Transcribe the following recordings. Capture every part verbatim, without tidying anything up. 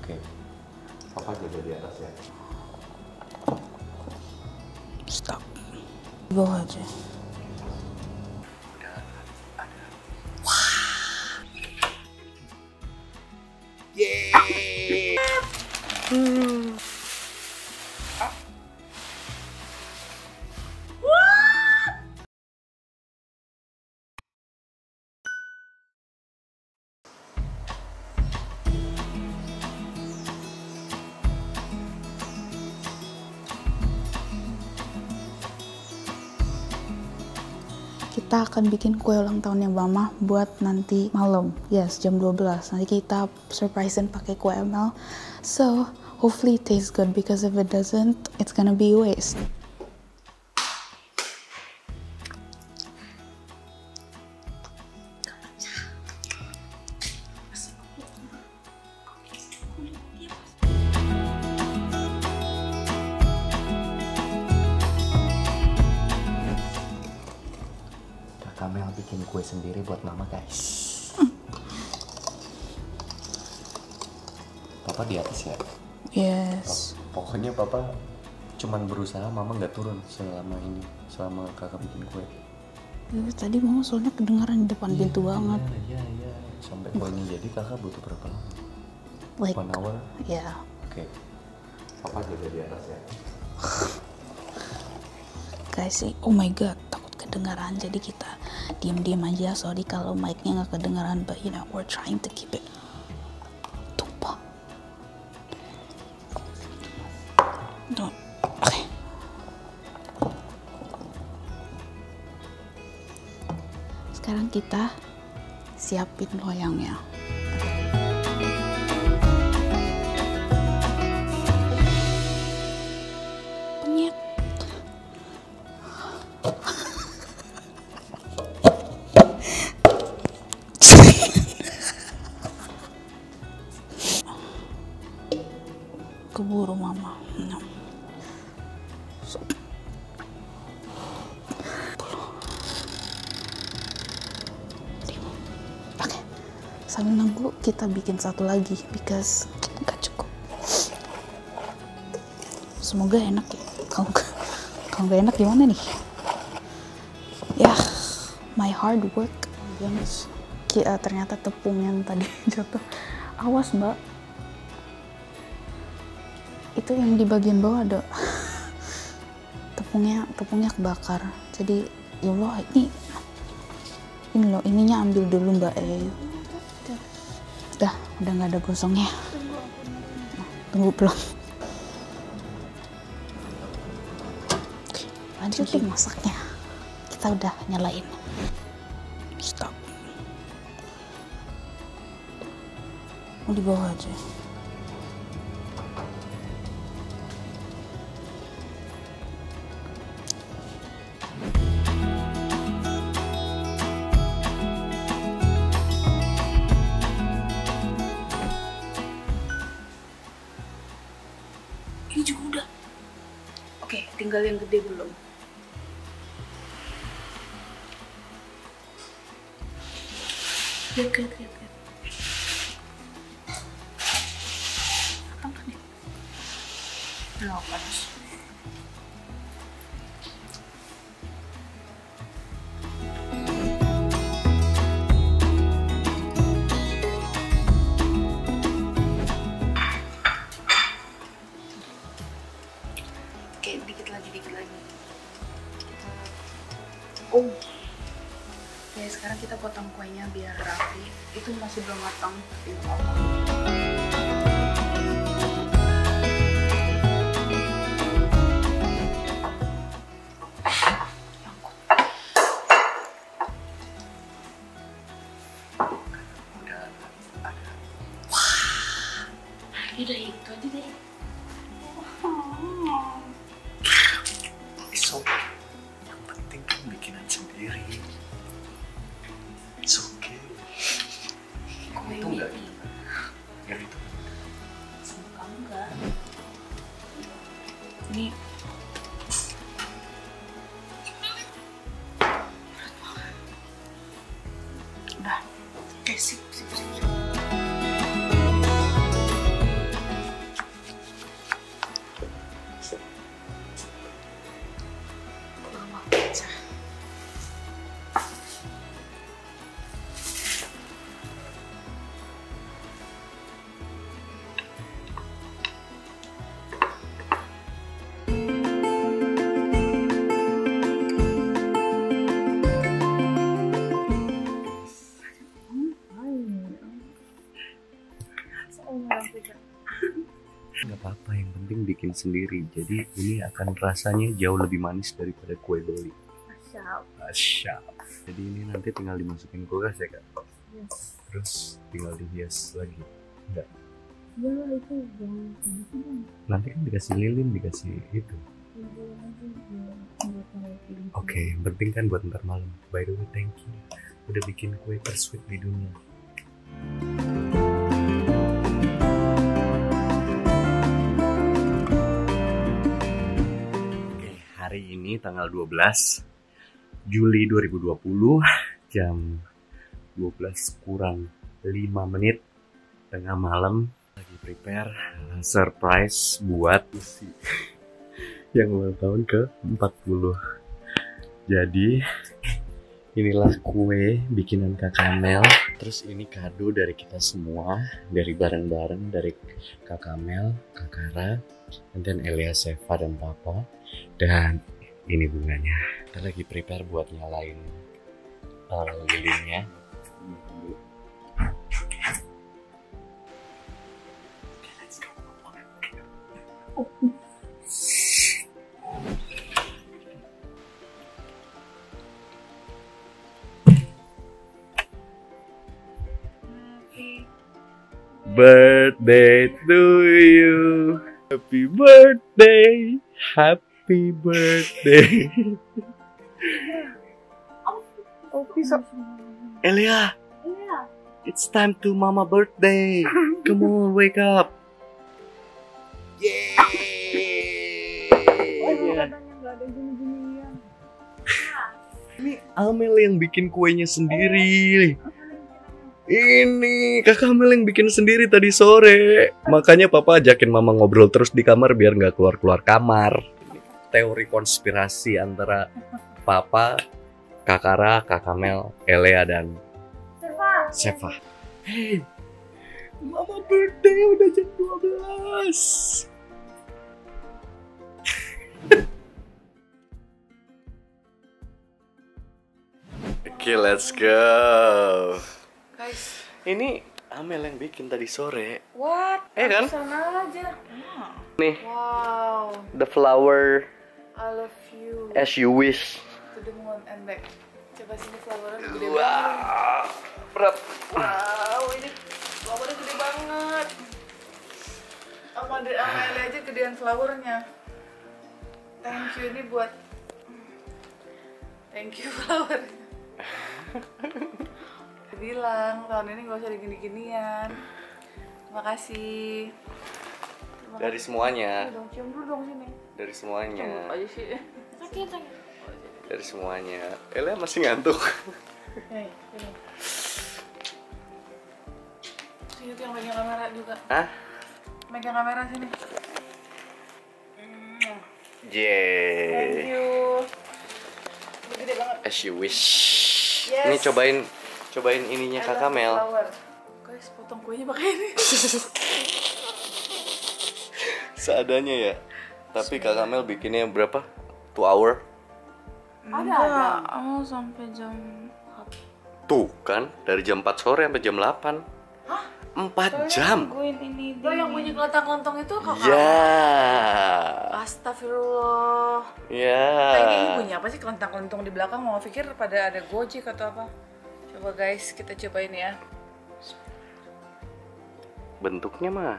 Oke, papa jaga di atas ya. Stop. Di bawah aja. Udah ada. Wah. Yeay. Hmm. Kita akan bikin kue ulang tahunnya Mama buat nanti malam. Yes, jam dua belas. Nanti kita surprisein pakai kue M L. So, hopefully it tastes good because if it doesn't, it's gonna be waste. Kamel bikin kue sendiri buat mama guys. Papa di atas ya? Yes. Pokoknya papa cuman berusaha mama nggak turun selama ini, selama kakak bikin kue. Ya, tadi Mama soalnya kedengaran di depan pintu Iya, banget. iya, iya. Sampai kuenya jadi kakak butuh berapa lama? Like, One hour? ya. Yeah. Oke. Papa jaga di atas ya. Guys, sih, oh my god, takut kedengaran. Jadi kita diam-diam aja. Sorry kalau mic-nya nggak kedengaran, but you know, we're trying to keep it. Tumpah. Don't. Oke. Sekarang kita siapin loyangnya. Penyet. Keburu Mama. No. So. Oke, sambil nunggu kita bikin satu lagi because nggak cukup. Semoga enak ya. Kalau kalau nggak enak gimana nih? Ya, yeah, my hard work. Guys, ya, ternyata tepung yang tadi jatuh. Awas Mbak. Itu yang di bagian bawah ada tepungnya tepungnya kebakar. Jadi ya Allah, ini ini loh, ininya ambil dulu Mbak. Eh udah udah nggak ada gosongnya. Nah, tunggu belum. Oke, lanjutin masaknya. Kita udah nyalain. Stop. Mau di bawah aja. Ini juga udah. Oke, tinggal yang gede belum. Lihat, lihat, lihat, lihat. Apa nih? Nah, panas. Oke, dikit lagi, dikit lagi. Kita... Oh. Ya, sekarang kita potong kuenya biar rapi. Itu masih belum matang, tapi nggak apa-apa. Udah ada. Wah, udah itu aja deh. It's okay. Yang penting kan bikinan sendiri. It's okay. Kamu itu enggak gitu. Yang itu. Sama kamu enggak. Ini udah. Oke, sip, sip, sip, sip. Nggak apa-apa, yang penting bikin sendiri. Jadi ini akan rasanya jauh lebih manis daripada kue beli. Asyap. Asyap. Jadi ini nanti tinggal dimasukin kulkas ya kak? Yes. Terus tinggal dihias lagi? Enggak? Ya itu jangan gitu dong. Nanti kan dikasih lilin, dikasih itu. Oke, okay, yang penting kan buat ntar malam. By the way, thank you udah bikin kue tersweet di dunia. Oke, okay, hari ini tanggal dua belas Juli dua ribu dua puluh, jam dua belas kurang lima menit, tengah malam, lagi prepare surprise buat Lucy yang ulang tahun ke empat puluh. Jadi inilah kue bikinan Kakak Mel. Terus ini kado dari kita semua, dari bareng-bareng dari Kakak Mel, Kak Kara, dan Elia, Seva, dan Papa. Dan ini bunganya. Kita lagi prepare buat nyalain uh, lilinnya. Oh. Birthday to you, happy birthday, happy birthday. Oh, bisa. Elia, it's time to mama birthday. Come on, wake up. Yeay. Ini Amel yang bikin kuenya sendiri. Ini Kakak Mel yang bikin sendiri tadi sore. Makanya Papa ajakin Mama ngobrol terus di kamar biar nggak keluar-keluar kamar. Teori konspirasi antara Papa, Kakara, Kakak Mel, Elea, dan Seva. Hey, Mama birthday udah jam dua belas. Oke, okay, let's go. Guys, ini Amel yang bikin tadi sore. What? Eh kan? Sana aja. Hmm. Nih. Wow. The flower. I love you. As you wish. To the moon and back. Coba sini flowernya gede wow. banget. Berat. Wow, ini flowernya gede banget. Apa ada Amel aja gedean flowernya. Thank you, ini buat. Thank you flowernya. Bilang tahun ini gak usah digini-ginian. Terima kasih. Terima dari kasih. semuanya. Dong, cium dulu dong sini. Dari semuanya. Cium aja sih. Sakit, sakit. Dari semuanya. Elia masih ngantuk. Nih, sini. Sini tuh yang megang kamera juga. Hah? Megang kamera sini. Yeay. Thank you. Gede banget. As you wish. Yes. Ini cobain. Cobain ininya Kakak Mel. Guys, potong kuenya pakai ini. Seadanya ya. Tapi Kakak Mel bikinnya berapa? Two hour? Ada ada. Oh, sampai jam. Tuh kan, dari jam empat sore sampai jam delapan. Hah? empat jam. Ini lo yang bunyi kelentang-kelentang itu Kakak? Ya. Astagfirullah. Ya. Kayaknya ini bunyi apa sih kelentang-kelentang di belakang? Mau pikir pada ada Gojek atau apa? Coba guys, kita cobain ya. Bentuknya mah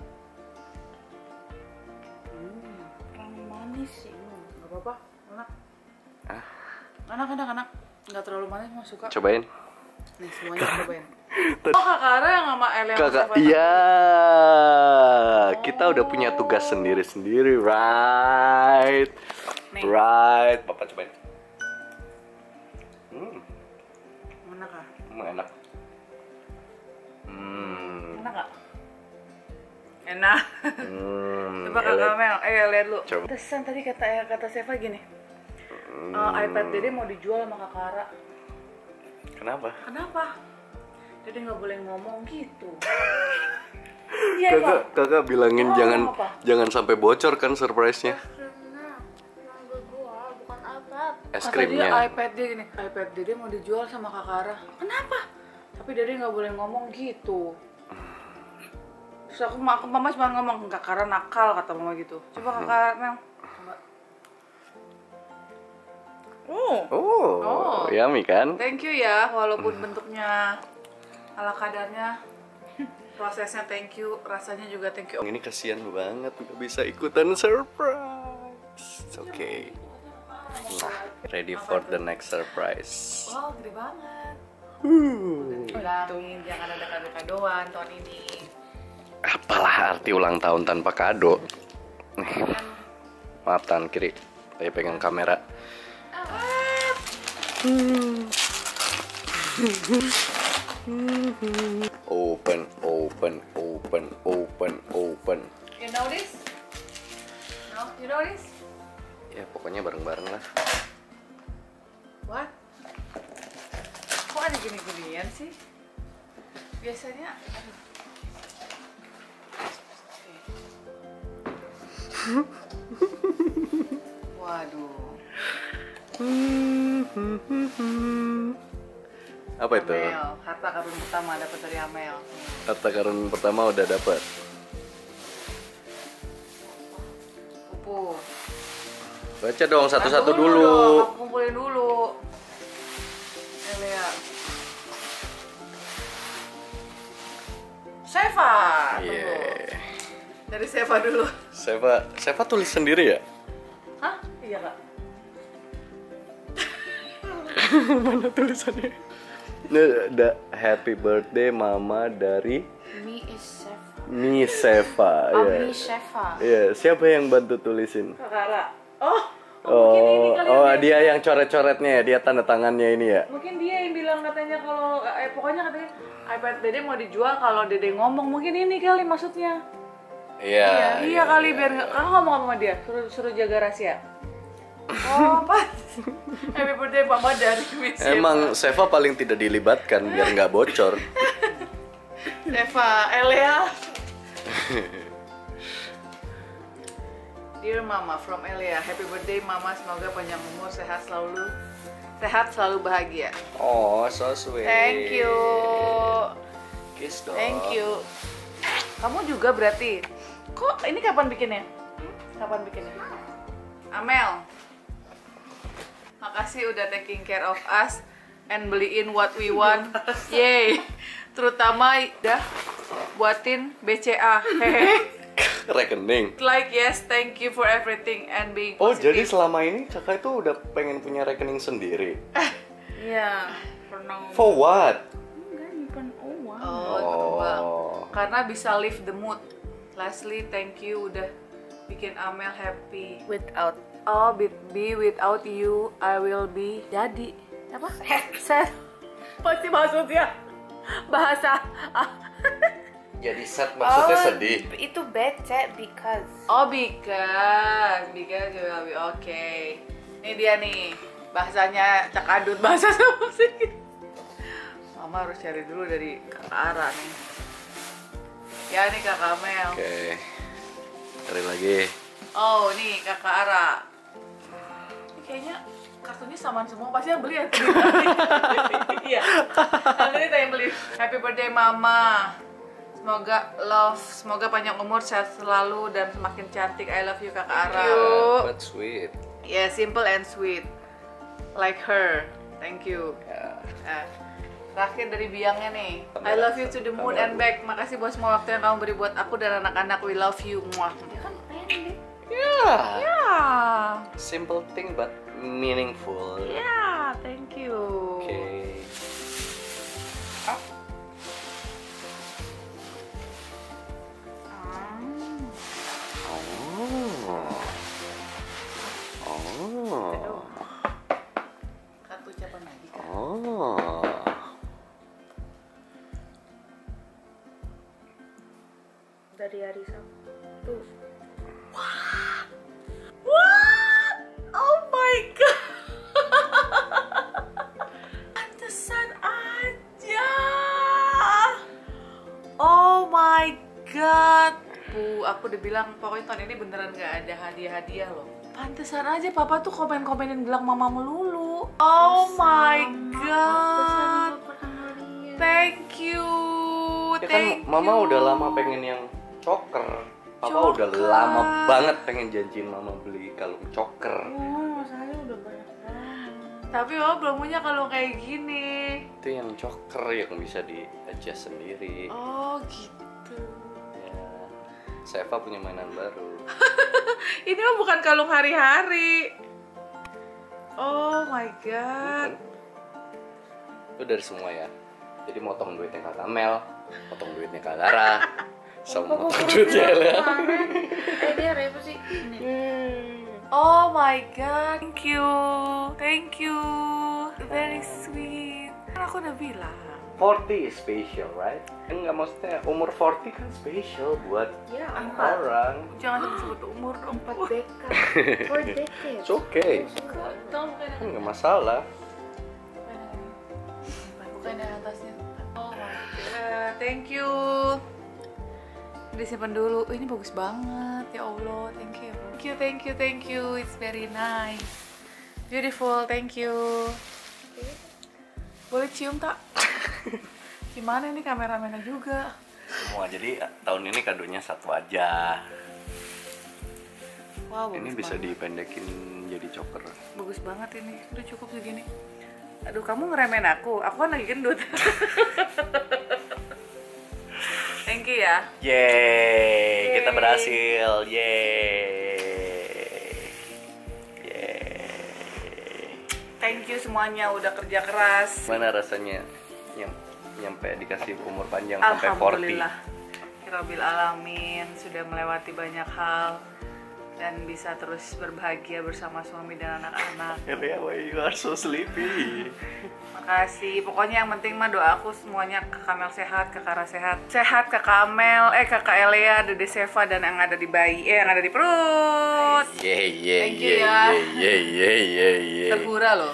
Hmm, kurang manis sih. Hmm, gak apa-apa, enak. ah. Enak, enak, enak. Gak terlalu manis, mau suka. Cobain. Nih, semuanya cobain. Oh, Kak Kara yang sama El yang Kakak, iya. Oh. Kita udah punya tugas sendiri-sendiri, right? Nih. Right, Papa cobain. Hmm. Enak kah? Hmm, enak. Hmm. Enak gak? Enak. Hmm. Coba Kakak Mel, eh lihat lu. Coba. Tesan tadi kata kata Seva gini. Hmm. Uh, iPad Dede mau dijual sama Kak Kara. Kenapa? Kenapa? Dede nggak boleh ngomong gitu. Iya, kakak, Pak. kakak bilangin Oh, jangan apa? jangan sampai bocor kan surprise-nya. Es Kata krimnya. dia iPad dia gini, iPad Dede mau dijual sama Kak Kara. Kenapa? Tapi Dede nggak boleh ngomong gitu. Terus aku, aku mama cuma ngomong enggak karena nakal kata mama gitu. Coba kakak Mel. Coba. Oh. Oh, Oh. yummy kan? Thank you ya, walaupun bentuknya ala kadarnya, prosesnya thank you, rasanya juga thank you. Ini kasihan banget nggak bisa ikutan surprise. Oke. Okay. Nah, ready for the next surprise. Wow, gede banget. Uh. Bilangin jangan ada kado-kadoan tahun ini. Apalah arti ulang tahun tanpa kado? Maaf tangan kiri, saya pegang kamera. Open, open, open, open, open. You know this? No, you know this? Ya pokoknya bareng-bareng lah. What? Kok ada gini-ginian sih? Biasanya, aduh. Waduh. Apa itu? Amel, harta karun pertama dapat dari Amel. Harta karun pertama udah dapat. Pupu. Baca dong satu-satu Nah, dulu. Dong, aku kumpulin dulu. Eh, lihat. Seva. Iya. Tunggu. Dari Seva dulu. Seva, Seva tulis sendiri ya? Hah? Iya kak. Mana tulisannya? Ini ada happy birthday mama dari Mi is Seva. Mi Seva. Oh, Iya. Mi Seva. Iya, siapa yang bantu tulisin? Kak Kara. Oh. Oh, Mungkin ini kali oh yang dia yang coret-coretnya ya, dia tanda tangannya ini ya. Mungkin dia yang bilang katanya kalau eh pokoknya katanya iPad Dede mau dijual kalau Dede ngomong, mungkin ini kali maksudnya. Iya. Iya, iya kali biar nggak kakak ngomong sama dia, suruh suruh jaga rahasia. Oh, apa? Happy birthday mama dari Miss Seva. Emang Seva paling tidak dilibatkan biar nggak bocor. Seva, Elia. Dear Mama from Elia, happy birthday Mama, semoga panjang umur, sehat selalu, sehat selalu bahagia. Oh, so sweet. Thank you. Kiss dong. Thank you. Kamu juga berarti. Kok ini kapan bikinnya? Kapan bikinnya? Amel. Makasih udah taking care of us and beliin what we want. Yay. Terutama dah buatin B C A. Hehe. Rekening. Like yes, thank you for everything and being Oh, positive. jadi selama ini kakak itu udah pengen punya rekening sendiri. Iya, pernah. For what? Enggak, nyimpan uang. Oh, nyimpen uang. Oh. Karena bisa lift the mood. Lastly, thank you udah bikin Amel happy. Without oh, be, be without you, I will be jadi apa? Sad. Pasti maksudnya bahasa. Jadi sad maksudnya sedih. Itu bete because. Oh, because because you will be okay. Ini dia nih bahasanya cakadut, bahasa sama sih. Mama harus cari dulu dari Kakak Ara nih. Ya nih Kakak Mel. Oke. Cari lagi. Oh nih Kakak Ara. Ini kayaknya kartunya samaan semua, pasti yang beli ya. Iya. Yang ini yang beli. Happy birthday Mama. Semoga love, semoga panjang umur, sehat selalu dan semakin cantik. I love you Kakak Ara. But sweet. Yeah, simple and sweet. Like her. Thank you. Ya. Nah, terakhir dari biangnya nih. I love you to the moon and back. Makasih buat semua waktu yang kamu beri buat aku dan anak-anak. We love you. Muah. Kan pendek. Yeah. Yeah. Simple thing but meaningful. Yeah, thank you. Oke. Oh. Kartu ucapan lagi kan? Oh. Dari hari Sabtu. What? Oh my god. Pantesan aja. Oh my god. Bu, aku udah bilang pokoknya tahun ini beneran gak ada hadiah-hadiah loh. Pantesan aja papa tuh komen-komenin bilang mama melulu. Oh my god. Thank you. Ya kan Thank mama you. udah lama pengen yang Choker. Papa Choker. udah lama banget pengen janjiin mama beli kalung choker. Oh, masalahnya udah banyak banget. Tapi mama belum punya kalung kayak gini. Itu yang choker yang bisa di adjust sendiri. Oh gitu. Ya, Seva punya mainan baru. Ini mah bukan kalung hari-hari. Oh my god. Itu dari semua ya. Jadi motong duitnya Kak Kamel, motong duitnya Kak Gara, sama motong duitnya Ella. Eh dia apa sih? Oh my god, thank you, thank you, very sweet. Kan aku udah bilang. forty is special, right? Enggak, maksudnya umur forty kan special buat Ya, orang. Jangan sebut umur dong. Empat dekade. Four decades. It's okay, Tolong bukain kan nggak masalah. bukain yang atasnya. Oh my god, thank you. Disimpan dulu. Oh, ini bagus banget, ya Allah. Thank you, thank you, thank you, thank you. It's very nice, beautiful. Thank you. Boleh cium tak? Gimana ini kameramennya juga? Semua, jadi tahun ini kadonya satu aja. Wow, bagus Ini bisa banget. dipendekin jadi choker. Bagus banget ini, udah cukup segini. Aduh, kamu ngeremen aku, aku kan lagi gendut. Thank you ya. Yeay, kita Yeay. berhasil. Yeay. Yeay. Thank you semuanya udah kerja keras. Gimana rasanya nyam, nyampe dikasih umur panjang sampai empat puluh? Alhamdulillah. Rabbil alamin, sudah melewati banyak hal dan bisa terus berbahagia bersama suami dan anak-anak. Elia, why you are so sleepy? Makasih. Pokoknya yang penting mah doaku semuanya Kakak Mel sehat, Kakak Ra sehat. Sehat Kakak Mel, eh Kakak Elia, Dede Seva dan yang ada di bayi, eh yang ada di perut. Yeay, yeay, Thank you yeay, ya. yeay, yeay, yeay, yeay. Terhura loh.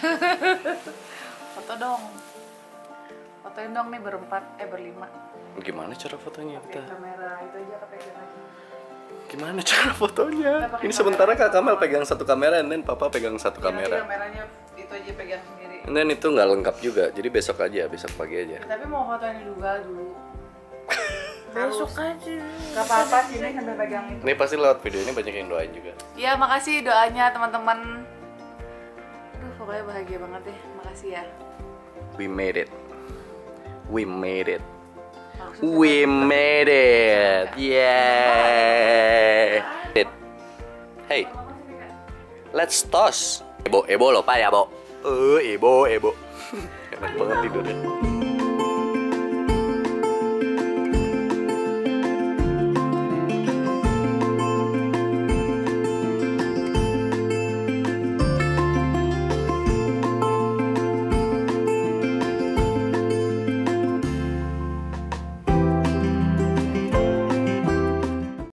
Foto dong. Fotoin dong nih berempat, eh berlima. Gimana cara fotonya Pakai kita? kamera itu aja kepegang aja. Gimana cara fotonya? Nggak pakai Ini sementara Kak Kamel pegang satu kamera, dan then Papa pegang satu Ya, nanti kamera. kameranya itu aja pegang sendiri. Dan itu nggak lengkap juga, jadi besok aja, besok pagi aja. Tapi mau fotoin juga dulu. Besok aja. Gak apa-apa sini sambil pegang itu. Ini pasti lewat video ini banyak yang doain juga. Ya makasih doanya teman-teman. Aduh pokoknya bahagia banget deh. Makasih ya. We made it. We made it. Maksudnya We made it. Yeah. It. Hey, let's toast. Ebo, ebo loh Pak ya, Bo. Eh, ebo, ebo. Enak banget tidurnya.